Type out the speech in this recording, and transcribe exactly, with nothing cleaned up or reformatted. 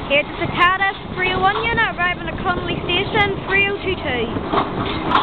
Here's the citadis three oh one unit arriving at Conolly Station three oh two two.